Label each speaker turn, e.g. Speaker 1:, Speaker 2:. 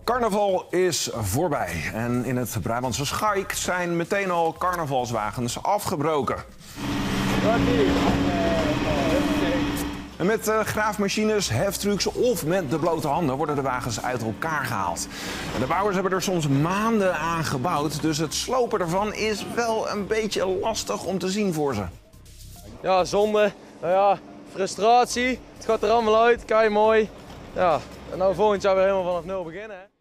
Speaker 1: Carnaval is voorbij en in het Brabantse Schaik zijn meteen al carnavalswagens afgebroken. En met graafmachines, heftrucks of met de blote handen worden de wagens uit elkaar gehaald. De bouwers hebben er soms maanden aan gebouwd, dus het slopen ervan is wel een beetje lastig om te zien voor ze.
Speaker 2: Ja, zonde. Nou ja, frustratie. Het gaat er allemaal uit, kei mooi. Ja, en nou volgend jaar weer helemaal vanaf nul beginnen. Hè?